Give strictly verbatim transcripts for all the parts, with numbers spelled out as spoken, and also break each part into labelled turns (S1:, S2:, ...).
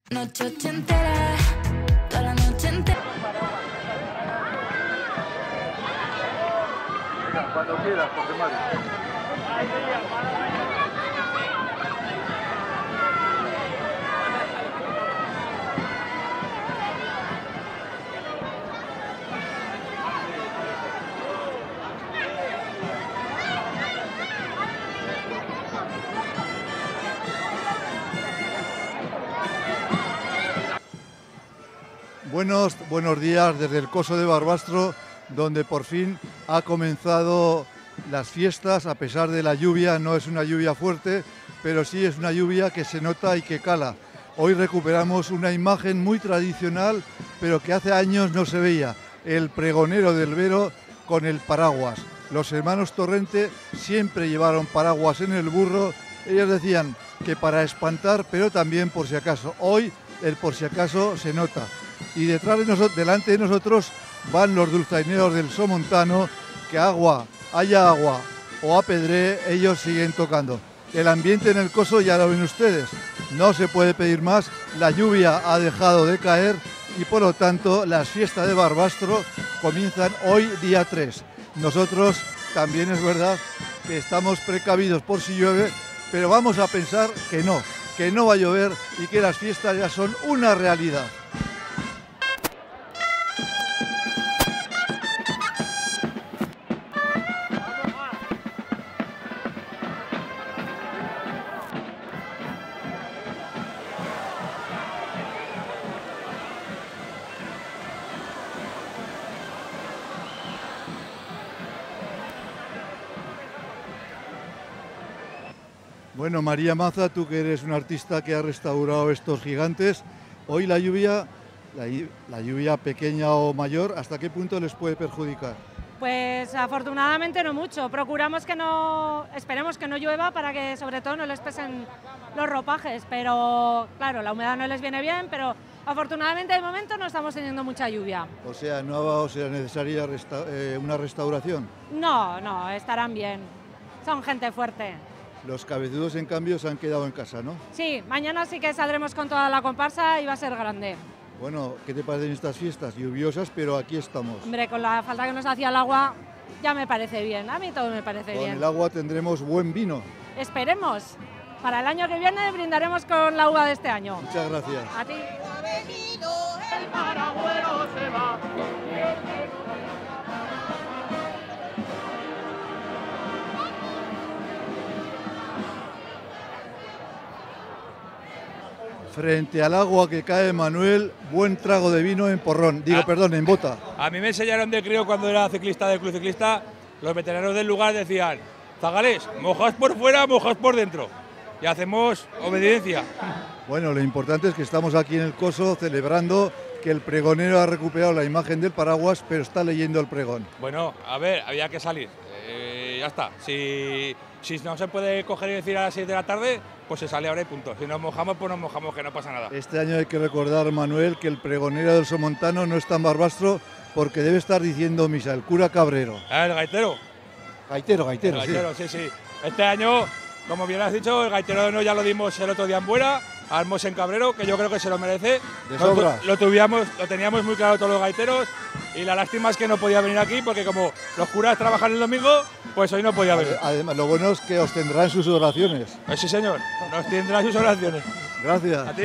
S1: Noche ochentera, toda la noche entera.
S2: Cuando quieras, José Mario. Buenos, buenos días desde el Coso de Barbastro, donde por fin ha comenzado las fiestas, a pesar de la lluvia. No es una lluvia fuerte, pero sí es una lluvia que se nota y que cala. Hoy recuperamos una imagen muy tradicional, pero que hace años no se veía: el pregonero del Vero con el paraguas. Los hermanos Torrente siempre llevaron paraguas en el burro. Ellos decían que para espantar, pero también por si acaso. Hoy el por si acaso se nota. Y detrás de nosotros, delante de nosotros, van los dulzaineros del Somontano, que agua, haya agua o apedré, ellos siguen tocando. El ambiente en el Coso ya lo ven ustedes, no se puede pedir más. La lluvia ha dejado de caer y por lo tanto las fiestas de Barbastro comienzan hoy, día tres. Nosotros también es verdad que estamos precavidos por si llueve, pero vamos a pensar que no, que no va a llover y que las fiestas ya son una realidad. Bueno, María Maza, tú que eres una artista que ha restaurado estos gigantes, hoy la lluvia, la, la lluvia pequeña o mayor, ¿hasta qué punto les puede perjudicar?
S3: Pues afortunadamente no mucho. Procuramos que no, esperemos que no llueva para que sobre todo no les pesen los ropajes, pero claro, la humedad no les viene bien, pero afortunadamente de momento no estamos teniendo mucha lluvia.
S2: O sea, ¿no va a ser necesaria resta eh, una restauración?
S3: No, no, estarán bien. Son gente fuerte.
S2: Los cabezudos, en cambio, se han quedado en casa, ¿no?
S3: Sí, mañana sí que saldremos con toda la comparsa y va a ser grande.
S2: Bueno, ¿qué te parecen estas fiestas? Lluviosas, pero aquí estamos.
S3: Hombre, con la falta que nos hacía el agua, ya me parece bien. A mí todo me parece
S2: con
S3: bien.
S2: Con el agua tendremos buen vino.
S3: Esperemos. Para el año que viene brindaremos con la uva de este año.
S2: Muchas gracias.
S3: A ti.
S2: Frente al agua que cae, Manuel, buen trago de vino en porrón, digo, ah, perdón, en bota.
S4: A mí me enseñaron de crío cuando era ciclista del club ciclista, los veteranos del lugar decían: zagales, mojás por fuera, mojás por dentro. Y hacemos obediencia.
S2: Bueno, lo importante es que estamos aquí en el Coso celebrando que el pregonero ha recuperado la imagen del paraguas, pero está leyendo el pregón.
S4: Bueno, a ver, había que salir. Eh, ya está. Si, si no se puede coger y decir a las seis de la tarde, pues se sale ahora y punto. Si nos mojamos, pues nos mojamos, que no pasa nada.
S2: Este año hay que recordar, Manuel, que el pregonero del Somontano no está en Barbastro porque debe estar diciendo misa, el cura Cabrero.
S4: Ah, el gaitero.
S2: Gaitero, gaitero,
S4: el gaitero, sí. sí, sí. Este año, como bien has dicho, el gaitero no ya lo dimos el otro día en Buera, al Mosen Cabrero, que yo creo que se lo merece.
S2: De sobra.
S4: Lo, lo, tuvíamos, lo teníamos muy claro todos los gaiteros, y la lástima es que no podía venir aquí porque como los curas trabajan el domingo, pues hoy no podía venir.
S2: Además, lo bueno es que os tendrán sus oraciones.
S4: Eh, sí, señor, nos tendrán sus oraciones.
S2: Gracias.
S4: A ti.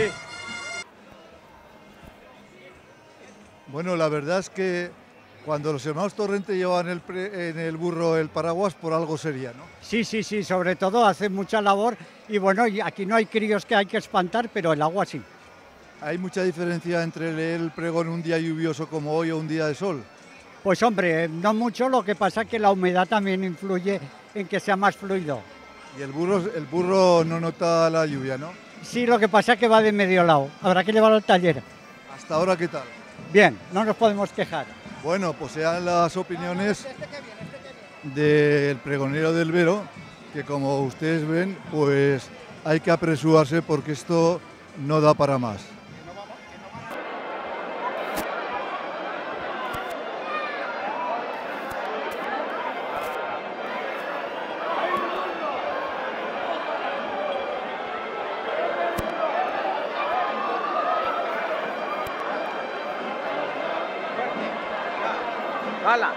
S2: Bueno, la verdad es que cuando los hermanos Torrente llevan el pre, en el burro el paraguas, por algo sería, ¿no?
S5: Sí, sí, sí, sobre todo hacen mucha labor y bueno, aquí no hay críos que hay que espantar, pero el agua sí.
S2: ¿Hay mucha diferencia entre leer el pregón un día lluvioso como hoy o un día de sol?
S5: Pues hombre, no mucho, lo que pasa es que la humedad también influye en que sea más fluido.
S2: ¿Y el burro, el burro no nota la lluvia, no?
S5: Sí, lo que pasa es que va de medio lado, habrá que llevarlo al taller.
S2: ¿Hasta ahora qué tal?
S5: Bien, no nos podemos quejar.
S2: Bueno, pues sean las opiniones del pregonero del Vero, que como ustedes ven, pues hay que apresurarse porque esto no da para más.
S6: ¡Hala!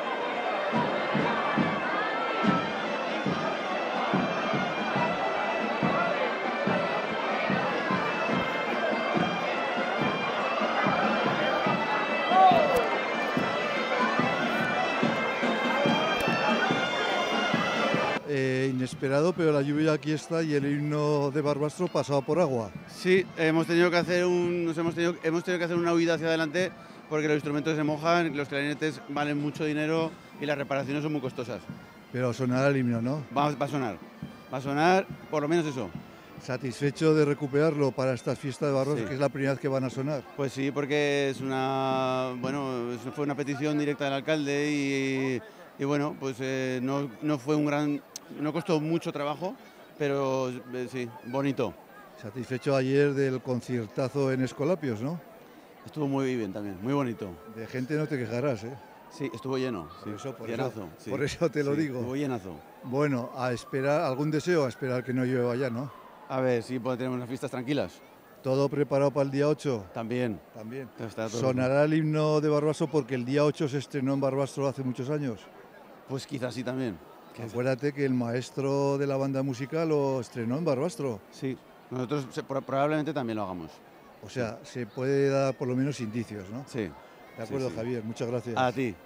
S2: Eh, inesperado, pero la lluvia aquí está y el himno de Barbastro pasado por agua.
S7: Sí, hemos tenido que hacer un, nos hemos tenido, hemos tenido que hacer una huida hacia adelante porque los instrumentos se mojan, los clarinetes valen mucho dinero y las reparaciones son muy costosas.
S2: Pero sonará el himno, ¿no?
S7: Va, va a sonar, va a sonar por lo menos eso.
S2: ¿Satisfecho de recuperarlo para esta fiesta de Barbastro,
S7: Sí.
S2: que es la primera vez que van a sonar?
S7: Pues sí, porque es una, bueno, eso fue una petición directa del alcalde y, y bueno, pues eh, no, no fue un gran, no costó mucho trabajo, pero eh, sí, bonito.
S2: Satisfecho ayer del conciertazo en Escolapios, ¿no?
S7: Estuvo muy bien también, muy bonito.
S2: De gente no te quejarás, ¿eh?
S7: Sí, estuvo lleno.
S2: Por
S7: Sí,
S2: eso, por
S7: llenazo.
S2: eso,
S7: Sí.
S2: por eso te lo
S7: Sí,
S2: digo.
S7: Estuvo llenazo.
S2: Bueno, a esperar, algún deseo, a esperar que no llueva ya, ¿no?
S7: A ver, sí, pues tenemos unas fiestas tranquilas.
S2: ¿Todo preparado para el día ocho?
S7: También.
S2: También.
S7: Está todo-
S2: ¿Sonará el himno de Barbastro porque el día ocho se estrenó en Barbastro hace muchos años?
S7: Pues quizás sí también.
S2: Acuérdate que el maestro de la banda musical lo estrenó en Barbastro.
S7: Sí, nosotros se- pro- probablemente también lo hagamos.
S2: O sea, se puede dar por lo menos indicios, ¿no?
S7: Sí.
S2: De acuerdo,
S7: Sí, sí.
S2: Javier, muchas gracias.
S7: A ti.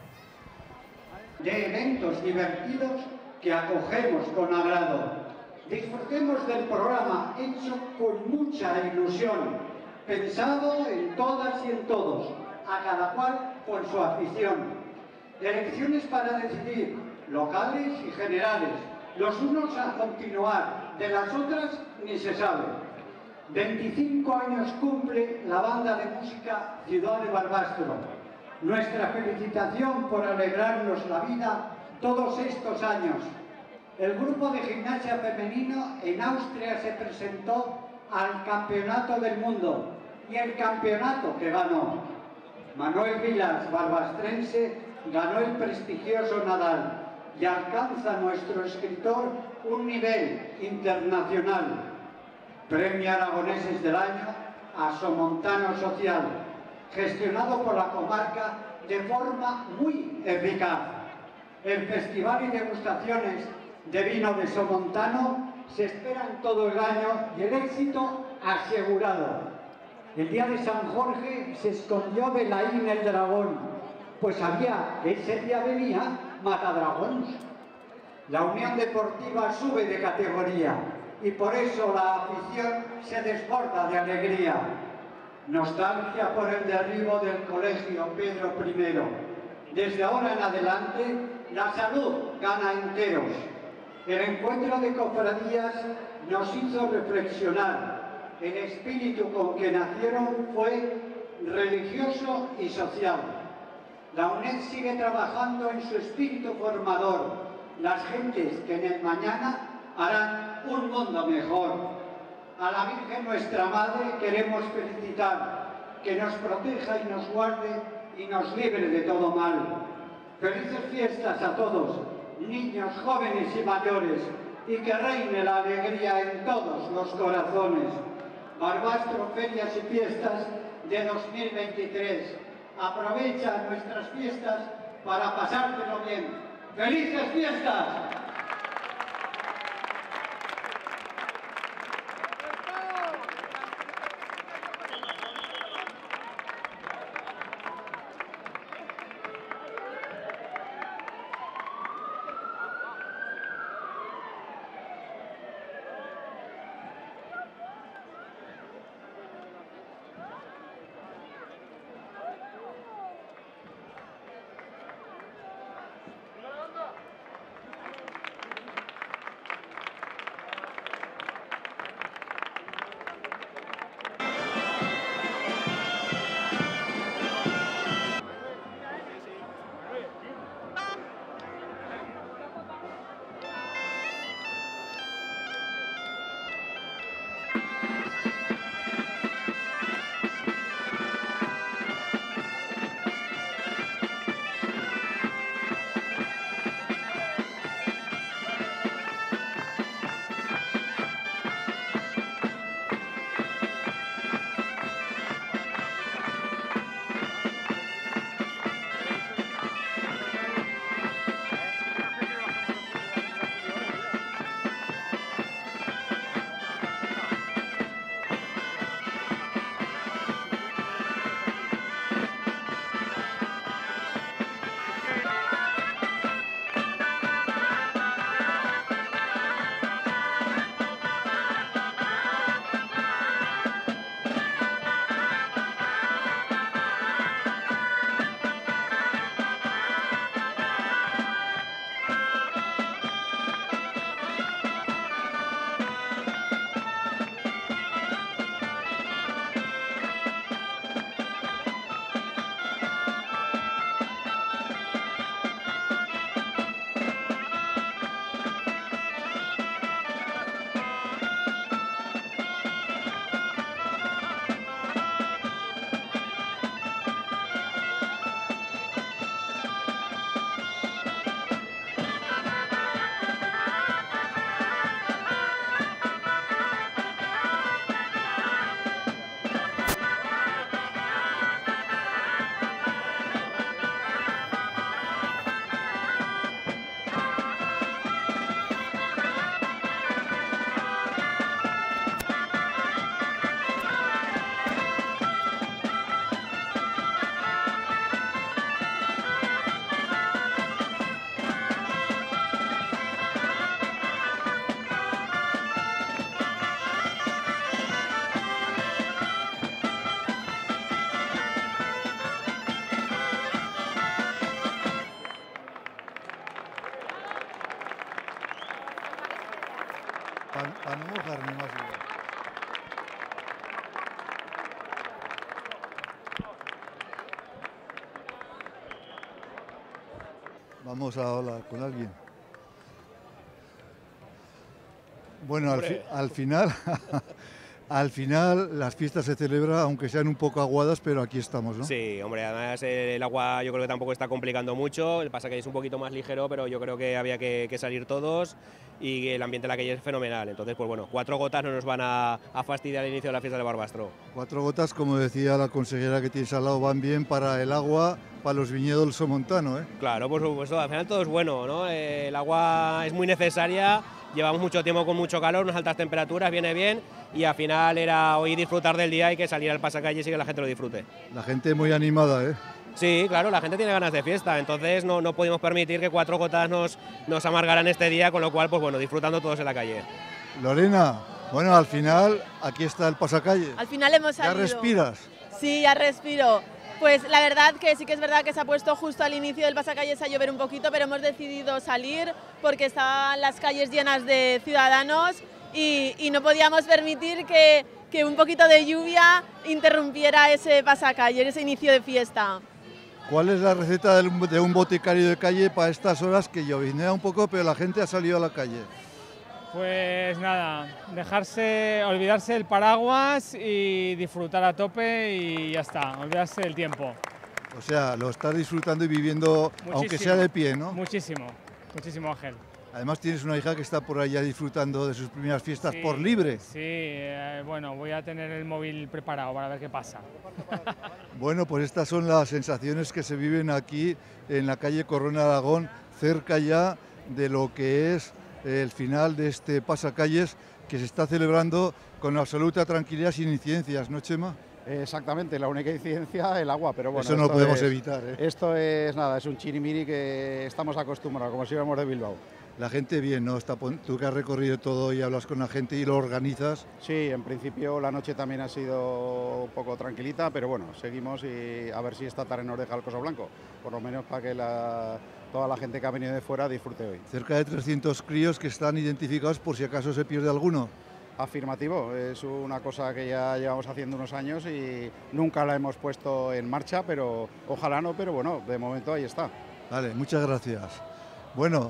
S5: De eventos divertidos que acogemos con agrado. Disfrutemos del programa hecho con mucha ilusión, pensado en todas y en todos, a cada cual con su afición. Elecciones para decidir, locales y generales, los unos a continuar, de las otras ni se sabe. veinticinco años cumple la banda de música Ciudad de Barbastro. Nuestra felicitación por alegrarnos la vida todos estos años. El grupo de gimnasia femenino en Austria se presentó al Campeonato del Mundo y el campeonato que ganó. Manuel Vilas, barbastrense, ganó el prestigioso Nadal y alcanza nuestro escritor un nivel internacional. Premio Aragoneses del Año a Somontano Social, gestionado por la comarca de forma muy eficaz. El festival y degustaciones de vino de Somontano se esperan todo el año y el éxito asegurado. El día de San Jorge se escondió Belaín el dragón, pues había que ese día venía Matadragóns. La Unión Deportiva sube de categoría y por eso la afición se desborda de alegría. Nostalgia por el derribo del colegio Pedro primero. Desde ahora en adelante, la salud gana enteros. El encuentro de cofradías nos hizo reflexionar. El espíritu con que nacieron fue religioso y social. La UNED sigue trabajando en su espíritu formador. Las gentes que en el mañana harán un mundo mejor. A la Virgen nuestra Madre queremos felicitar, que nos proteja y nos guarde y nos libre de todo mal. Felices fiestas a todos, niños, jóvenes y mayores, y que reine la alegría en todos los corazones. Barbastro, ferias y fiestas de dos mil veintitrés. Aprovecha nuestras fiestas para pasártelo bien. ¡Felices fiestas!
S2: Vamos a hablar con alguien. Bueno, al, fi- al final, al final las fiestas se celebran, aunque sean un poco aguadas, pero aquí estamos, ¿no?
S6: Sí, hombre, además eh, el agua yo creo que tampoco está complicando mucho, el pasa que es un poquito más ligero, pero yo creo que había que, que salir todos y el ambiente en la calle es fenomenal. Entonces, pues bueno, cuatro gotas no nos van a, a fastidiar el inicio de la fiesta de Barbastro.
S2: Cuatro gotas, como decía la consejera que tienes al lado, van bien para el agua, para los viñedos del Somontano, ¿eh?
S6: Claro, por supuesto, al final todo es bueno, ¿no? Eh, el agua es muy necesaria, llevamos mucho tiempo con mucho calor, unas altas temperaturas, viene bien y al final era hoy disfrutar del día y que salir al pasacalles y que la gente lo disfrute.
S2: La gente muy animada, ¿eh?
S6: Sí, claro, la gente tiene ganas de fiesta, entonces no, no pudimos permitir que cuatro gotas nos, nos amargaran este día, con lo cual, pues bueno, disfrutando todos en la calle.
S2: Lorena, bueno, al final aquí está el pasacalles.
S8: Al final hemos
S2: ¿Ya
S8: salido.
S2: respiras?
S8: Sí, ya respiro. Pues la verdad que sí que es verdad que se ha puesto justo al inicio del pasacalles a llover un poquito, pero hemos decidido salir porque estaban las calles llenas de ciudadanos y, y no podíamos permitir que, que un poquito de lluvia interrumpiera ese pasacalles, ese inicio de fiesta.
S2: ¿Cuál es la receta del- de un boticario de calle para estas horas que llovinea un poco, pero la gente ha salido a la calle?
S9: Pues nada, dejarse, olvidarse del paraguas y disfrutar a tope y ya está, olvidarse del tiempo.
S2: O sea, lo estás disfrutando y viviendo, aunque
S9: Muchísimo.
S2: sea de pie, ¿no?
S9: Muchísimo, muchísimo, Ángel.
S2: Además tienes una hija que está por allá disfrutando de sus primeras fiestas
S9: Sí,
S2: por libre.
S9: Sí, eh, bueno, voy a tener el móvil preparado para ver qué pasa.
S2: Bueno, pues estas son las sensaciones que se viven aquí en la calle Corona de Aragón, cerca ya de lo que es el final de este pasacalles que se está celebrando con absoluta tranquilidad, sin incidencias, ¿no, Chema?
S10: Exactamente, la única incidencia el agua, pero bueno.
S2: Eso no
S10: esto
S2: podemos
S10: es-
S2: evitar, ¿eh?
S10: Esto es nada, es un chirimiri que estamos acostumbrados, como si íbamos de Bilbao.
S2: La gente bien, ¿no? Está, pon- tú que has recorrido todo y hablas con la gente y lo organizas.
S10: Sí, en principio la noche también ha sido un poco tranquilita, pero bueno, seguimos y a ver si esta tarde nos deja el coso blanco, por lo menos para que la- toda la gente que ha venido de fuera disfrute hoy.
S2: Cerca de trescientos críos que están identificados por si acaso se pierde alguno.
S10: Afirmativo, es una cosa que ya llevamos haciendo unos años y nunca la hemos puesto en marcha, pero ojalá no, pero bueno, de momento ahí está.
S2: Vale, muchas gracias. Bueno,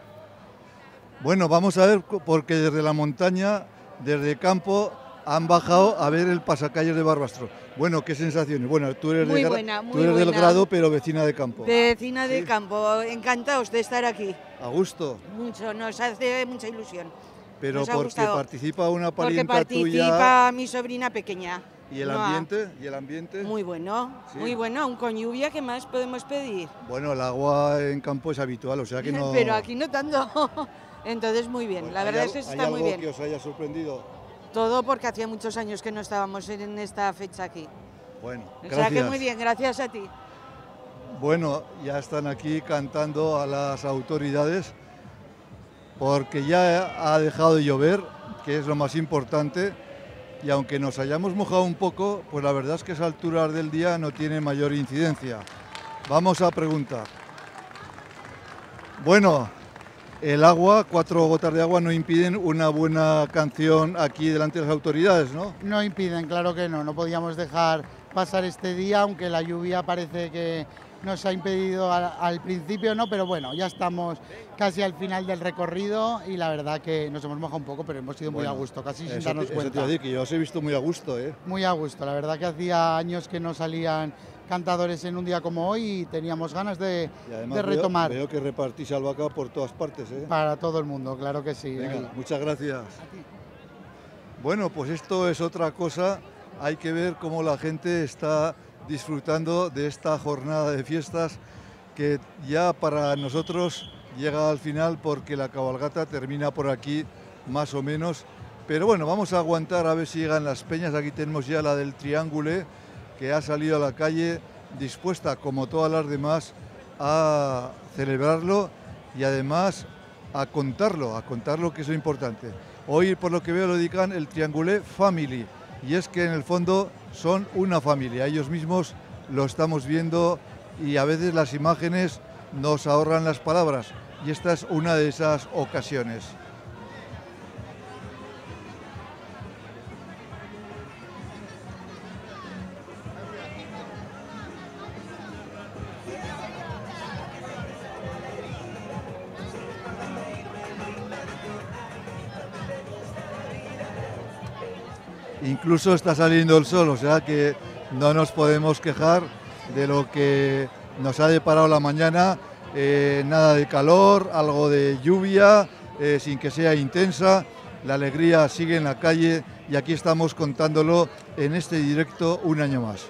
S2: bueno, vamos a ver, co- porque desde la montaña, desde el campo, han bajado a ver el pasacalles de Barbastro. Bueno, ¿qué sensaciones? Bueno, tú eres,
S11: Muy
S2: de gra-
S11: buena,
S2: tú
S11: muy
S2: eres del
S11: buena.
S2: grado, pero vecina de campo.
S11: Vecina de
S2: Sí.
S11: campo, encantados de estar aquí.
S2: A gusto,
S11: Mucho, nos hace mucha ilusión.
S2: pero
S11: Nos ha
S2: porque
S11: gustado.
S2: participa una
S11: Porque
S2: parienta
S11: participa
S2: tuya.
S11: mi sobrina pequeña.
S2: ¿Y el
S11: Noa.
S2: ambiente? ¿Y el ambiente?
S11: Muy bueno,
S2: Sí.
S11: muy bueno. Aún con lluvia, ¿qué más podemos pedir?
S2: Bueno, el agua en campo es habitual, o sea que no...
S11: Pero aquí no tanto. Entonces, muy bien. La
S2: ¿Hay
S11: verdad
S2: al-
S11: es que
S2: ¿Hay
S11: está muy
S2: algo
S11: bien.
S2: que os haya sorprendido?
S11: Todo porque hacía muchos años que no estábamos en esta fecha aquí.
S2: Bueno,
S11: O
S2: gracias.
S11: sea que muy bien, gracias a ti.
S2: Bueno, ya están aquí cantando a las autoridades porque ya ha dejado de llover, que es lo más importante, y aunque nos hayamos mojado un poco, pues la verdad es que a esa altura del día no tiene mayor incidencia. Vamos a preguntar. Bueno, el agua, cuatro gotas de agua no impiden una buena canción aquí delante de las autoridades, ¿no?
S12: No impiden, claro que no, no podíamos dejar pasar este día, aunque la lluvia parece que nos ha impedido al, al principio, ¿no? Pero bueno, ya estamos casi al final del recorrido y la verdad que nos hemos mojado un poco, pero hemos ido muy
S2: Bueno,
S12: a gusto, casi sin
S2: Eso
S12: darnos
S2: te- eso te
S12: cuenta.
S2: iba a decir, que yo os he visto muy a gusto, ¿eh?
S12: Muy a gusto, la verdad que hacía años que no salían cantadores en un día como hoy y teníamos ganas de,
S2: Y además
S12: de
S2: veo-
S12: retomar
S2: Veo, que repartís albahaca por todas partes, ¿eh?
S12: para todo el mundo, claro que sí.
S2: Venga,
S12: ahí.
S2: muchas gracias. Bueno, pues esto es otra cosa. Hay que ver cómo la gente está disfrutando de esta jornada de fiestas que ya para nosotros llega al final porque la cabalgata termina por aquí más o menos. Pero bueno, vamos a aguantar a ver si llegan las peñas. Aquí tenemos ya la del Triángulo que ha salido a la calle dispuesta, como todas las demás, a celebrarlo y además a contarlo, a contar lo que es lo importante. Hoy, por lo que veo, lo dedican el Triangulé Family, y es que en el fondo son una familia, ellos mismos lo estamos viendo y a veces las imágenes nos ahorran las palabras, y esta es una de esas ocasiones. incluso está saliendo el sol, o sea que no nos podemos quejar de lo que nos ha deparado la mañana, eh, nada de calor, algo de lluvia, eh, sin que sea intensa, la alegría sigue en la calle y aquí estamos contándolo en este directo un año más.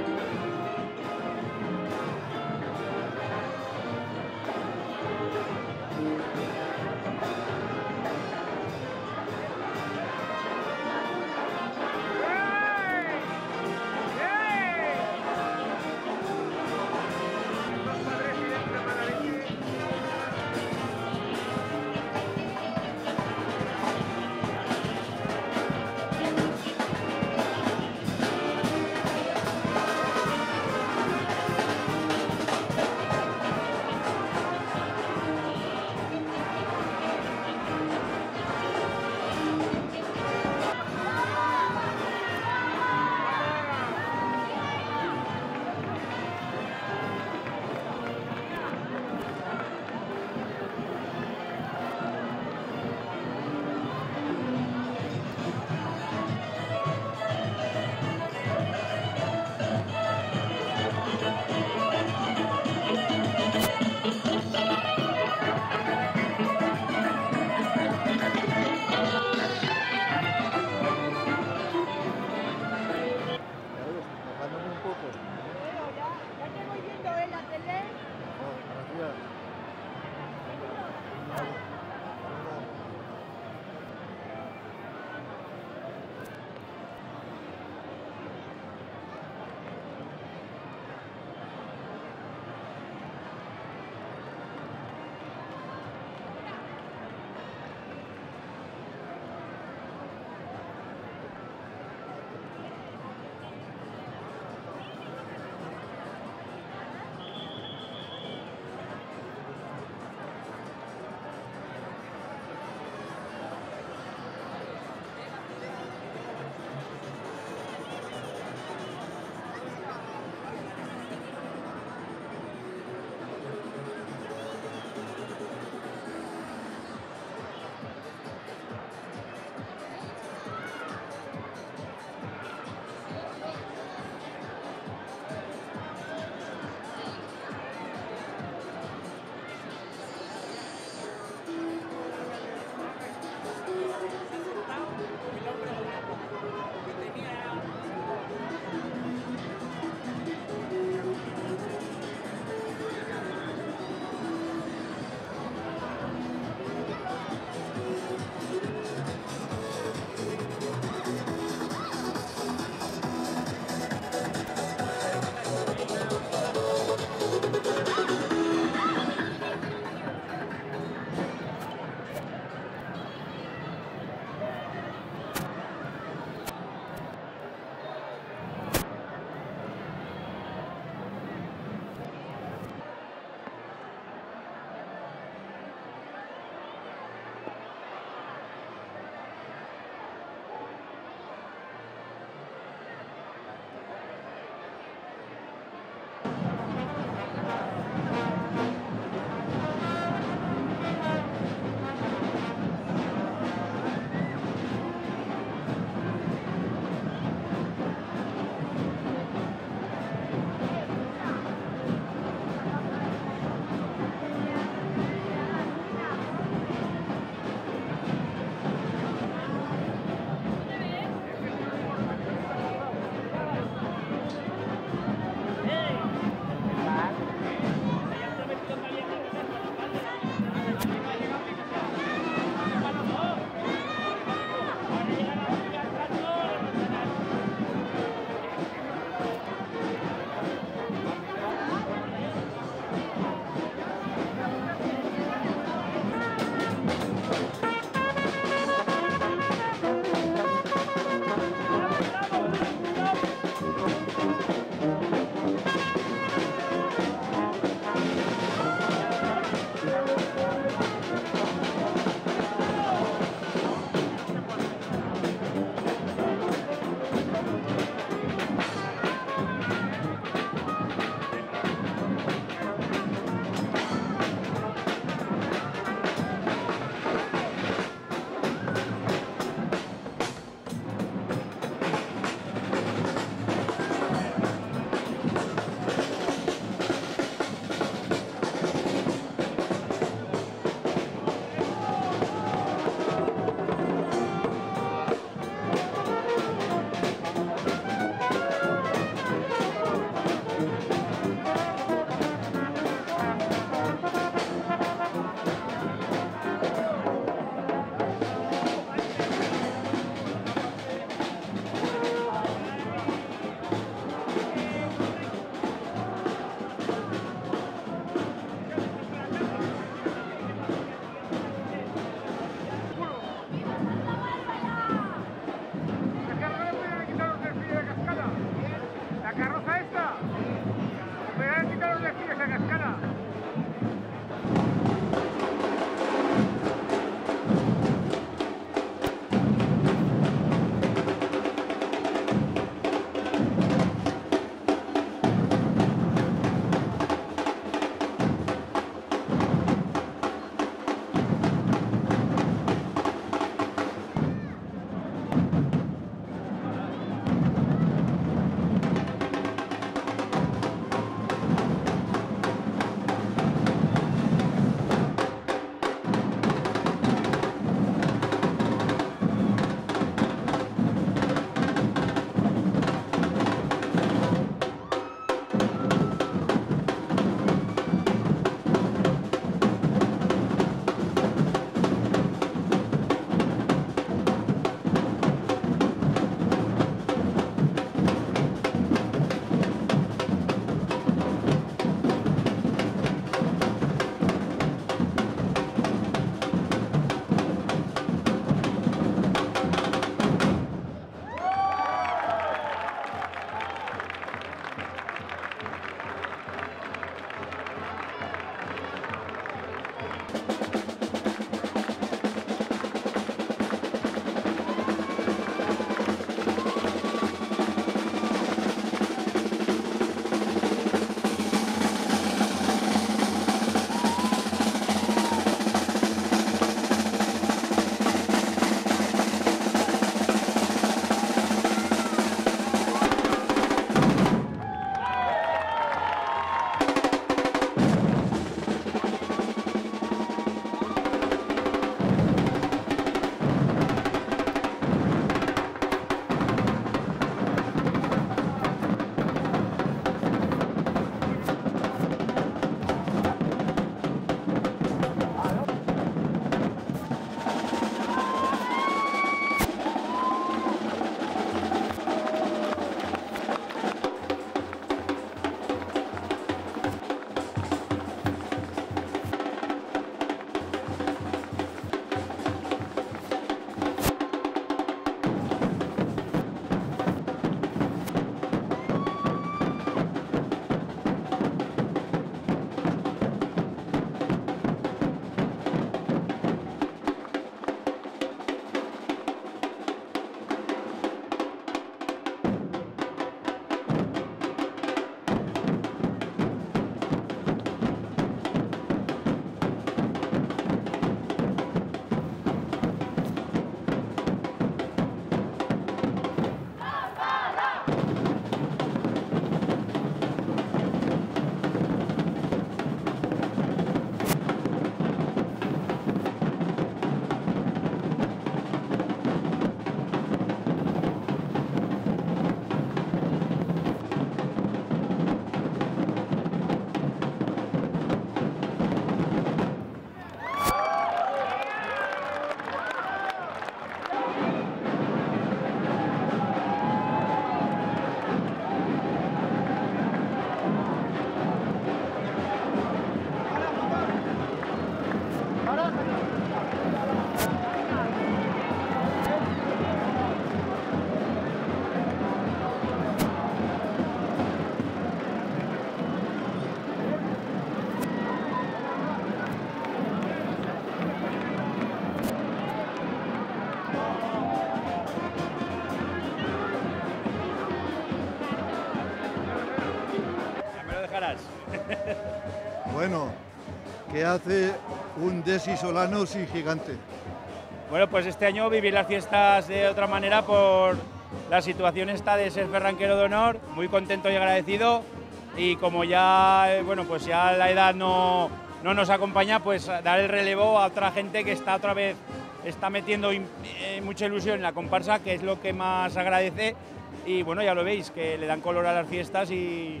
S2: Bueno, ¿qué hace un Desi Solano sin Gigante?
S13: Bueno, pues este año vivir las fiestas de otra manera por la situación esta de ser ferranquero de honor, muy contento y agradecido, y como ya, eh, bueno, pues ya la edad no, no nos acompaña, pues dar el relevo a otra gente que está otra vez, está metiendo in, eh, mucha ilusión en la comparsa, que es lo que más agradece, y bueno, ya lo veis, que le dan color a las fiestas y,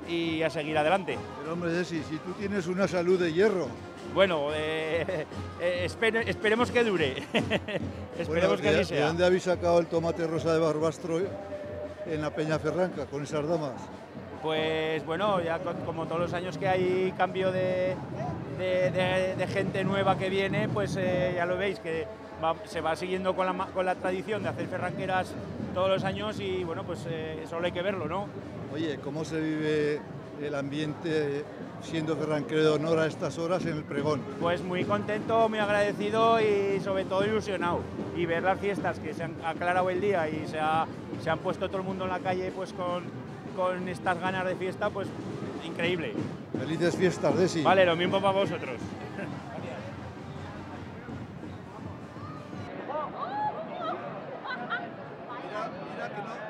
S13: y a seguir adelante.
S2: Pero hombre, Desi, si tú tienes una salud de hierro.
S13: Bueno, eh, eh, espere, esperemos que dure, esperemos
S2: Bueno,
S13: que
S2: ¿de,
S13: así sea.
S2: ¿De dónde habéis sacado el tomate rosa de Barbastro en la Peña Ferranca, con esas damas?
S13: Pues bueno, ya con, como todos los años que hay cambio de, de, de, de gente nueva que viene, pues eh, ya lo veis, que va, se va siguiendo con la, con la tradición de hacer ferranqueras todos los años y bueno, pues eh, solo hay que verlo, ¿no?
S2: Oye, ¿cómo se vive el ambiente siendo ferranquero de honor a estas horas en el pregón?
S13: Pues muy contento, muy agradecido y sobre todo ilusionado. Y ver las fiestas que se han aclarado el día y se, ha, se han puesto todo el mundo en la calle pues con, con estas ganas de fiesta, pues increíble.
S2: Felices fiestas, Desi.
S13: Vale, lo mismo para vosotros.
S2: Mira, mira que no.